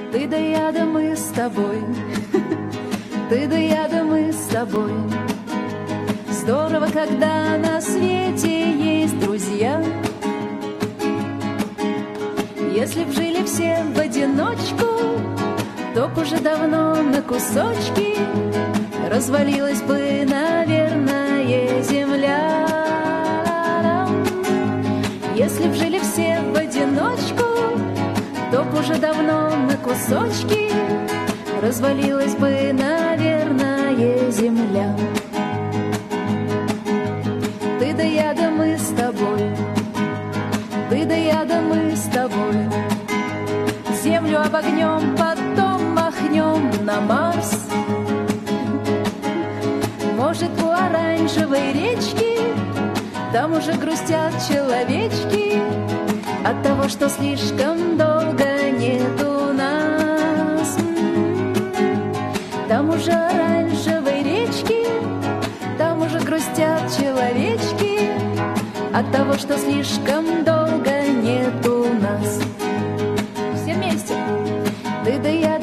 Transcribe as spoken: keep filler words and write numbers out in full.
Ты да я да мы с тобой, ты да я да мы с тобой. Здорово, когда на свете есть друзья. Если б жили все в одиночку, то б уже давно на кусочки развалилась бы, наверное, земля. Если б жили все в одиночку, то б уже давно на кусочки развалилась бы, наверное, земля. Ты да я да мы с тобой, ты да я да мы с тобой. Землю обогнем, потом махнем на Марс. Может, у оранжевой речки там уже грустят человечки от того, что слишком долго нету нас. Там уже оранжевой речки, там уже грустят человечки от того, что слишком долго нету нас. Все вместе. Ты да я